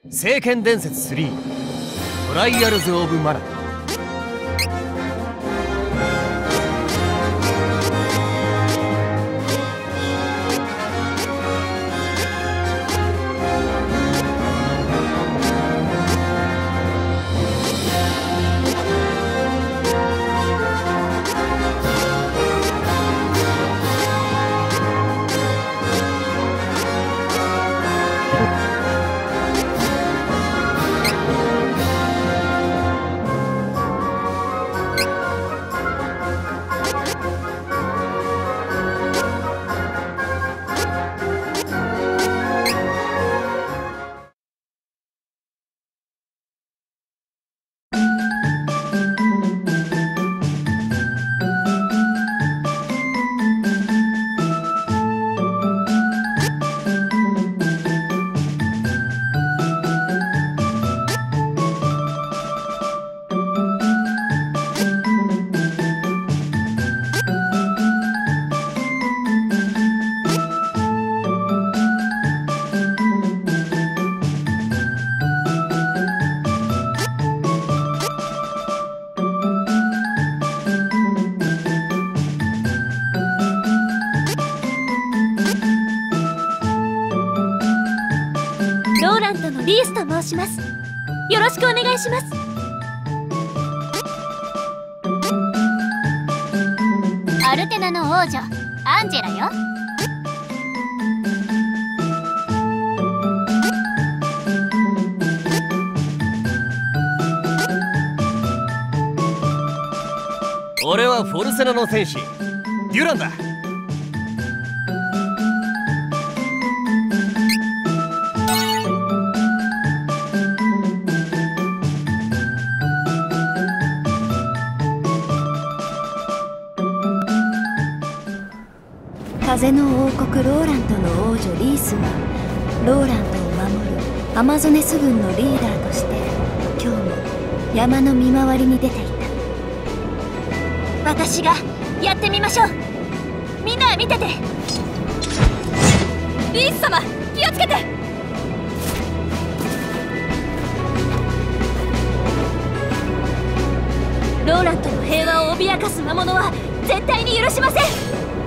聖剣伝説3トライアルズ・オブ・マナ。 ローラントのリースと申します。よろしくお願いします。 アルテナの王女アンジェラよ。 俺はフォルセナの戦士デュランだ。 風の王国ローラントの王女リースはローラントを守るアマゾネス軍のリーダーとして今日も山の見回りに出ていた。私がやってみましょう。みんなは見てて。リース様気をつけて。ローラントの平和を脅かす魔物は絶対に許しません。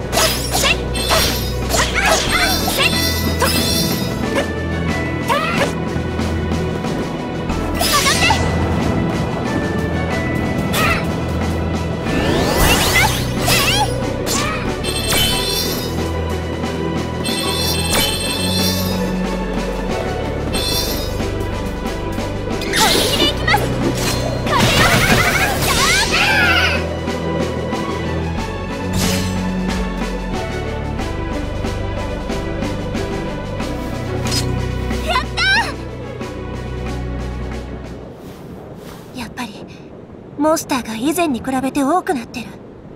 モンスターが以前に比べて多くなってる。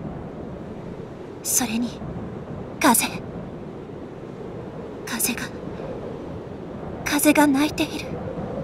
それに風が鳴いている。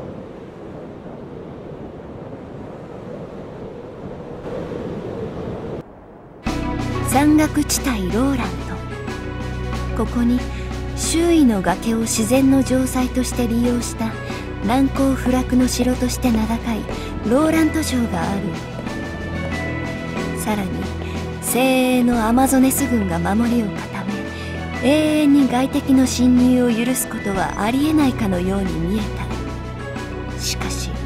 山岳地帯ローラント。ここに周囲の崖を自然の城塞として利用した難攻不落の城として名高いローラント城がある。さらに精鋭のアマゾネス軍が守りを固め永遠に外敵の侵入を許すことはありえないかのように見えた。しかし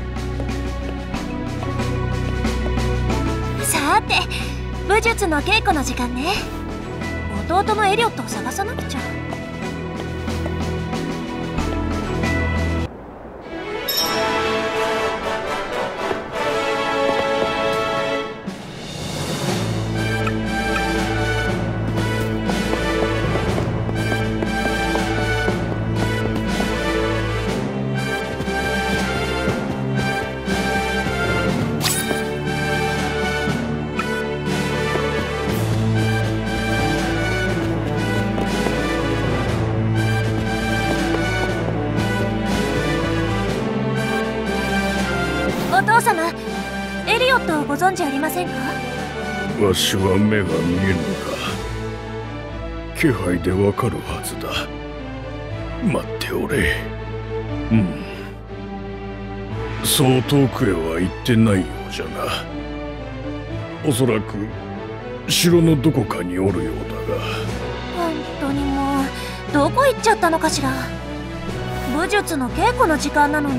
さて武術の稽古の時間ね。弟のエリオットを探さなくちゃ。お父様、エリオットをご存知ありませんか？ わしは目が見えぬが気配でわかるはずだ。待っておれ。 そう遠くへは行ってないようじゃな。おそらく城のどこかにおるようだが。 本当にもうどこ行っちゃったのかしら。武術の稽古の時間なのに。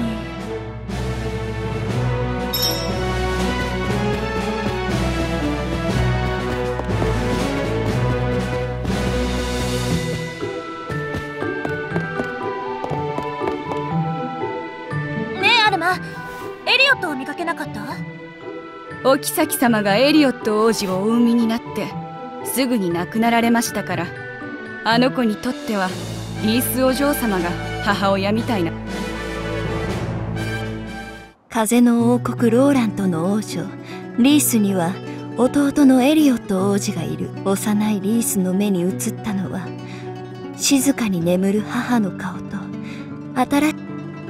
ねえアルマ、エリオットを見かけなかった？ お妃様がエリオット王子をお産みになってすぐに亡くなられましたから、あの子にとってはリースお嬢様が母親みたいな。 風の王国ローラントの王女リースには弟のエリオット王子がいる。幼いリースの目に映ったのは静かに眠る母の顔と新しい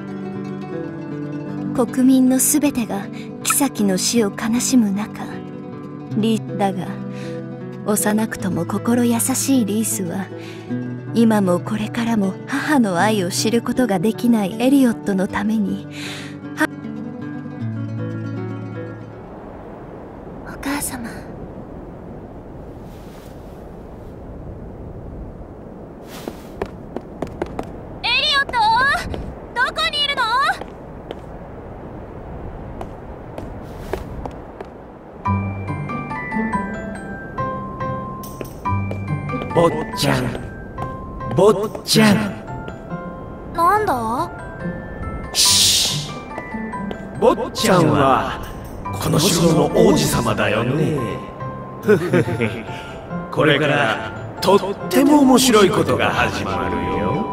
国民のすべてが妃の死を悲しむ中、リースだが幼くとも心優しいリースは今もこれからも母の愛を知ることができないエリオットのために。 お母様。エリオット、どこにいるの？ 坊ちゃん、坊ちゃん。 なんだ？ シー。坊ちゃんはこの城の王子様だよね。これからとっても面白いことが始まるよ。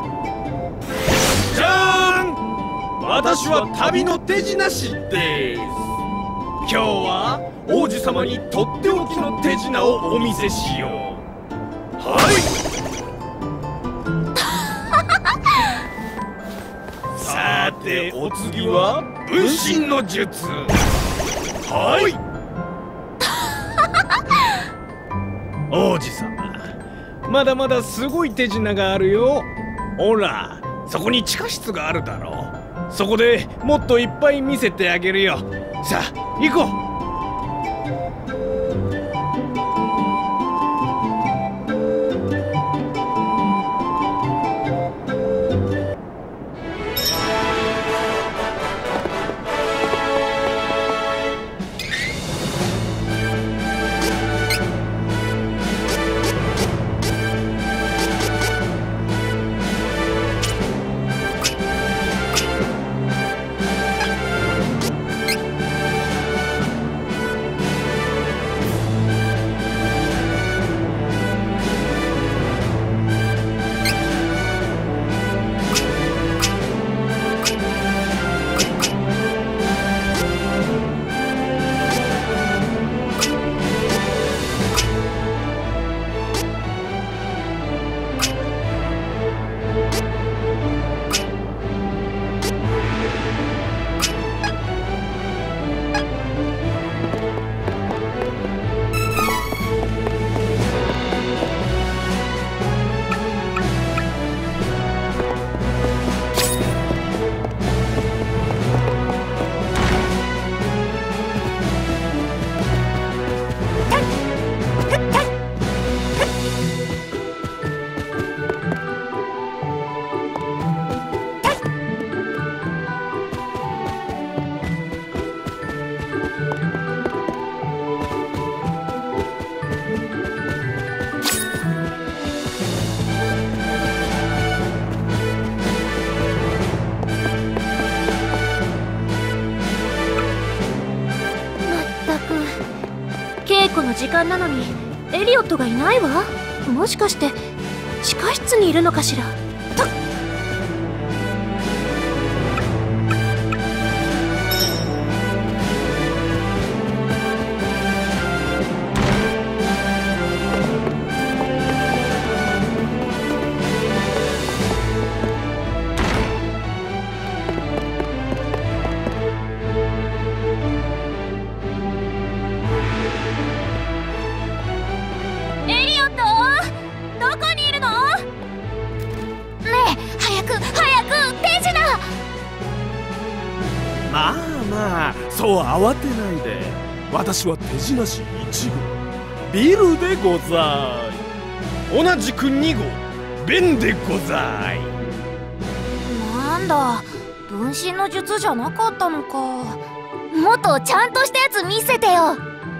じゃーん、私は旅の手品師です。今日は王子様にとっておきの手品をお見せしよう。はい。さてお次は分身の術。はい。王子様、まだまだすごい手品があるよ。ほら、そこに地下室があるだろう。そこでもっといっぱい見せてあげるよ。さあ行こう。 稽古の時間なのにエリオットがいないわ。もしかして地下室にいるのかしら。とっ。 まあまあ、そう慌てないで。私は手品師1号ビルでござい。 同じく2号ベンでござい。 なんだ、分身の術じゃなかったのか。 もっとちゃんとしたやつ見せてよ。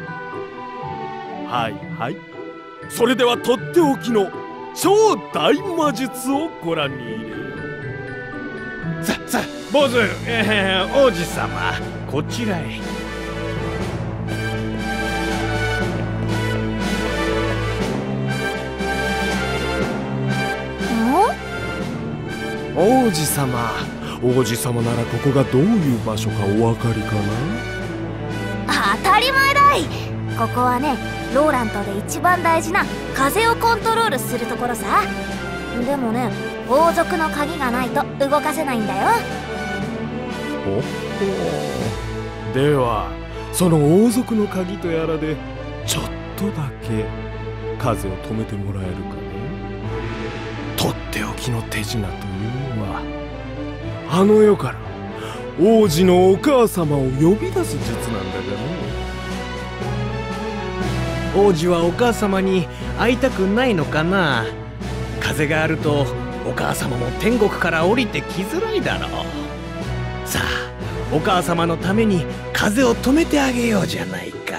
はいはい、それではとっておきの超大魔術をご覧に入れよう。さあ坊主、王子様、こちらへ。 王子様、王子様ならここがどういう場所かお分かりかな。当たり前だい。ここはね、ローラントで一番大事な風をコントロールするところさ。でもね、王族の鍵がないと動かせないんだよ。 おっと、ではその王族の鍵とやらでちょっとだけ風を止めてもらえるかね。とっておきの手品というのは、あの世から王子のお母様を呼び出す術なんだがね。 王子はお母様に会いたくないのかな。風があるとお母様も天国から降りてきづらいだろう。さあ、お母様のために風を止めてあげようじゃないか。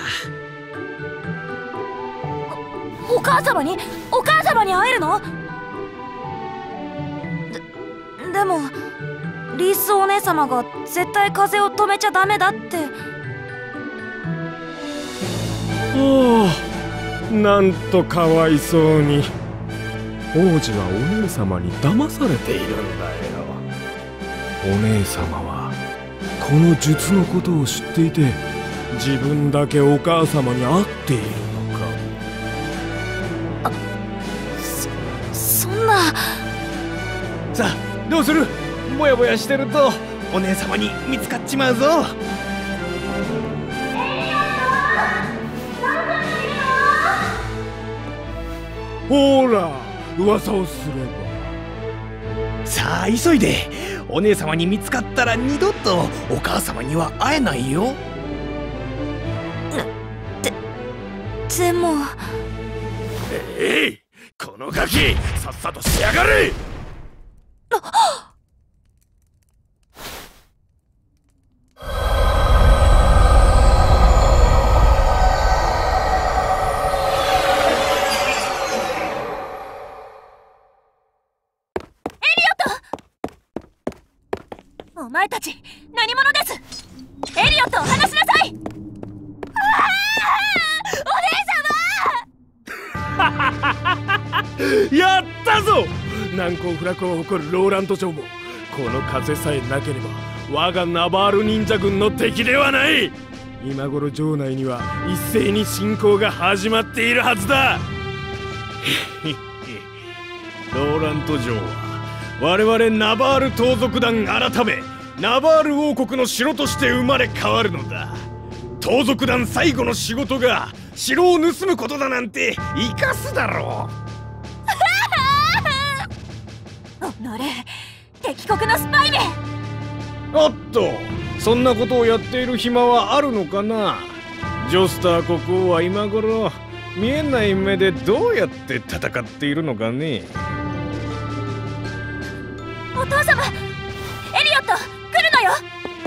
お母様に会えるの？でもリースお姉様が絶対風を止めちゃダメだって。 ああ、なんとかわいそうに。王子はお姉様に騙されているんだよ。お姉様はこの術のことを知っていて、自分だけお母様に会っているのか。 そんな。 さあ、どうする？ぼやぼやしてるとお姉様に見つかっちまうぞ。 ほら、噂をすれば。さあ急いで。お姉様に見つかったら二度とお母様には会えないよ。 でも。 このガキ、さっさとしやがれ。 お前たち何者です？エリオットを離しなさい！ お姉様やったぞ。難攻不落を誇るローラント城もこの風さえなければ我がナバール忍者軍の敵ではない。今頃城内には一斉に侵攻が始まっているはずだ。 ローラント城は我々ナバール盗賊団改めナバール王国の城として生まれ変わるのだ。盗賊団最後の仕事が城を盗むことだなんて生かすだろう。 おのれ、敵国のスパイめ。 おっと、そんなことをやっている暇はあるのかな。ジョスター国王は今頃見えない目でどうやって戦っているのかね。 お父様、エリオット来るのよ。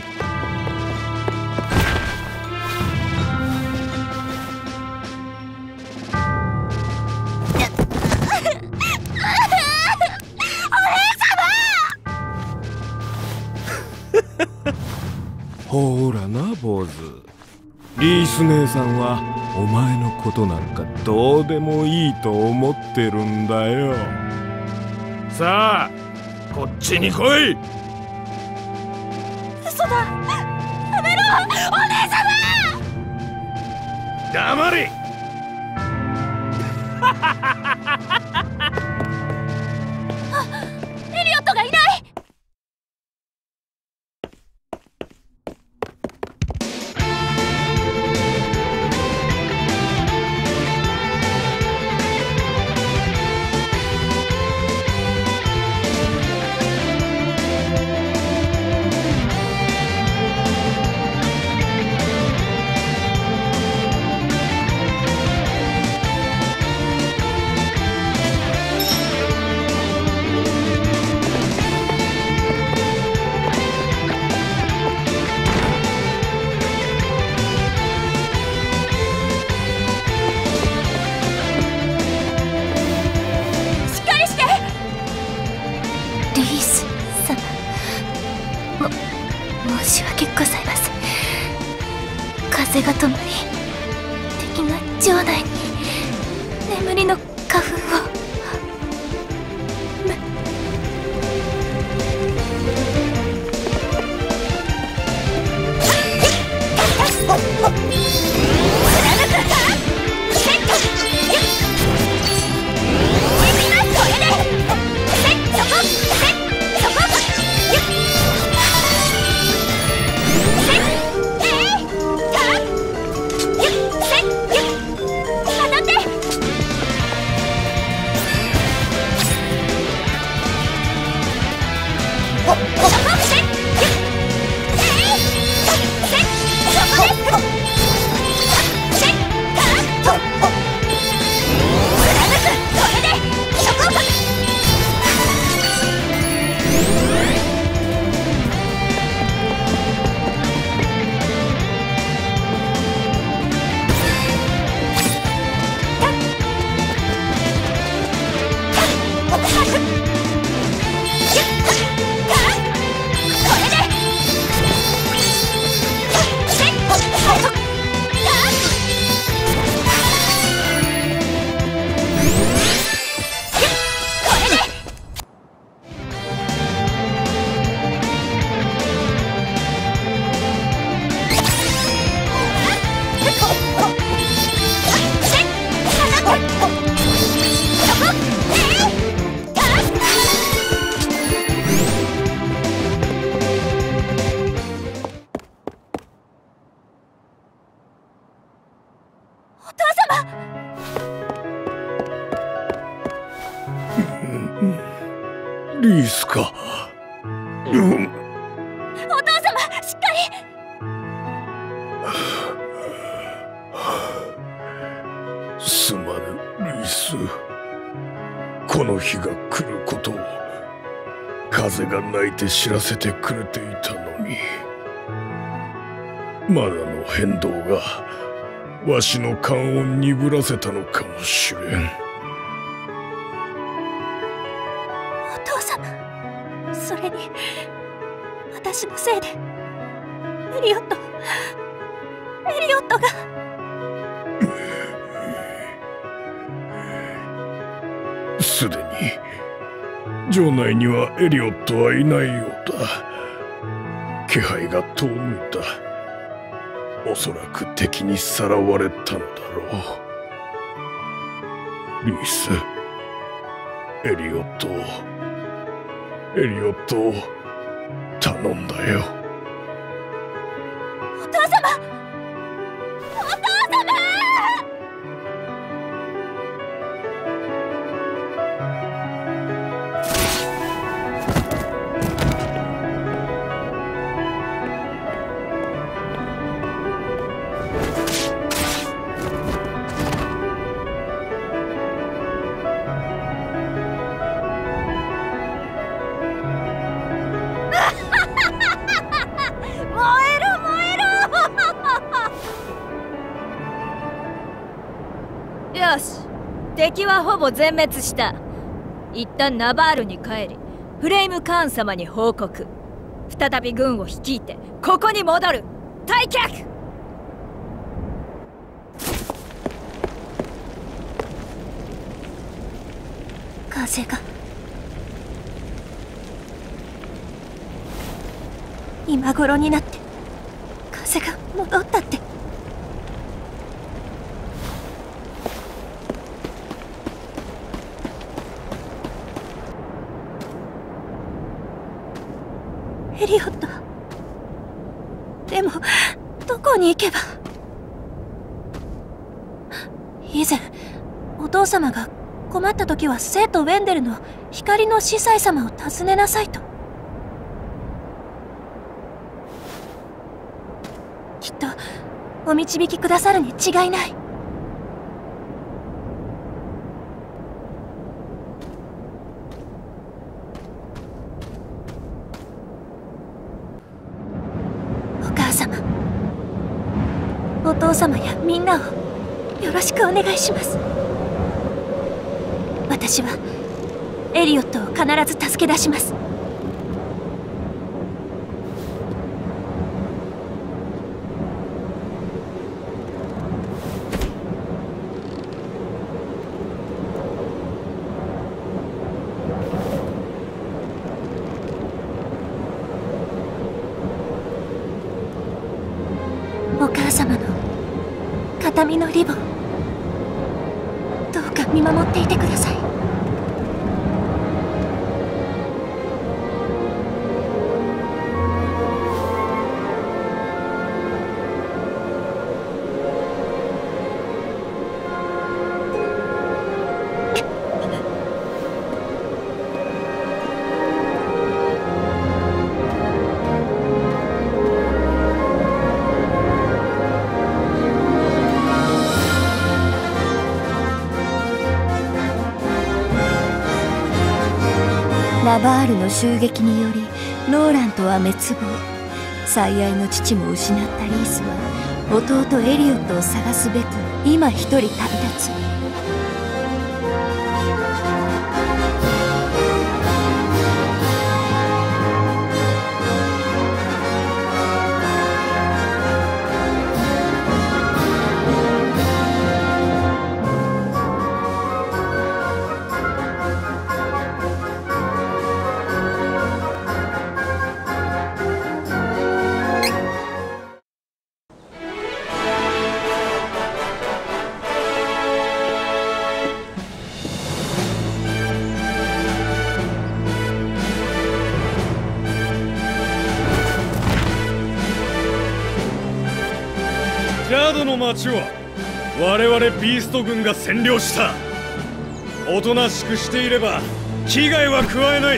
ほらな坊主、リース姉さんはお前のことなんかどうでもいいと思ってるんだよ。さあこっちに来い。 嘘だ、やめろお姉様。 黙れ。 エリオットがいない。 申し訳ございません。風が止まり、敵が城内に眠りの花粉を。 リースか。 お父様、しっかり。 すまぬ、リース。この日が来ることを風が泣いて知らせてくれていたのに、マナの変動がわしの勘を鈍らせたのかもしれん。 お父様、それに私のせいでエリオットが。 すでに城内にはエリオットはいないようだ。気配が遠のいた。おそらく敵にさらわれたのだろう。リース、エリオットを頼んだよ。 お父様！ よし、敵はほぼ全滅した。一旦ナバールに帰り、フレイムカーン様に報告。再び軍を率いてここに戻る。退却。 風が今頃になって風が戻ったって。エリオット、でもどこに行けば。以前お父様が困った時は聖都ウェンデルの光の司祭様を訪ねなさいと。きっとお導きくださるに違いない。お父様やみんなをよろしくお願いします。私はエリオットを必ず助け出します。 お母様の形見のリボン、どうか見守っていてください。 ラバールの襲撃によりローラントは滅亡。最愛の父も失ったリースは弟エリオットを探すべく今一人旅立つ。 ジャードの町は我々ビースト軍が占領した。おとなしくしていれば危害は加えない。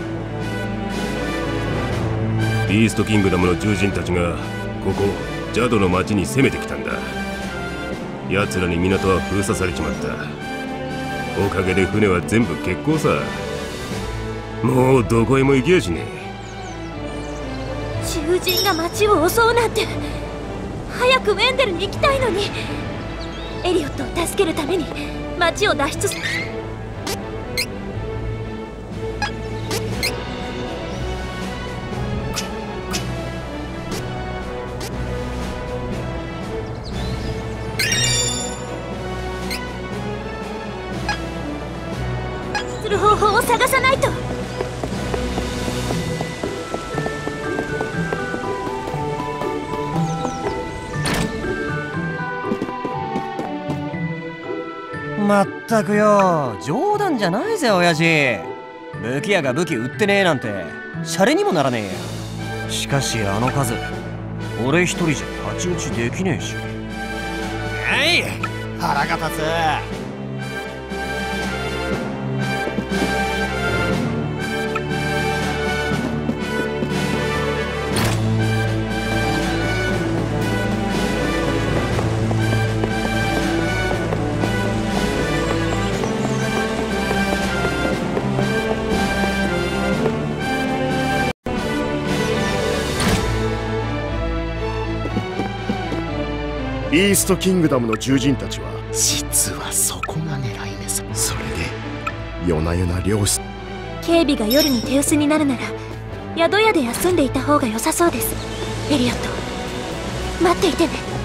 ビーストキングダムの獣人たちがここジャドの町に攻めてきたんだ。奴らに港は封鎖されちまった。おかげで船は全部欠航さ。もうどこへも行けやしねえ。獣人が町を襲うなんて。早くウェンデルに行きたいのに。エリオットを助けるために町を脱出す。する方法を探さないと。 まったくよ、冗談じゃないぜ親父。武器屋が武器売ってねえなんてシャレにもならねえや。しかしあの数俺一人じゃ太刀打ちできねえし。えい、腹が立つ。 ビーストキングダムの獣人たちは実はそこが狙い目さ。それで夜な夜な漁師。 警備が夜に手薄になるなら宿屋で休んでいた方が良さそうです。エリオット、待っていてね。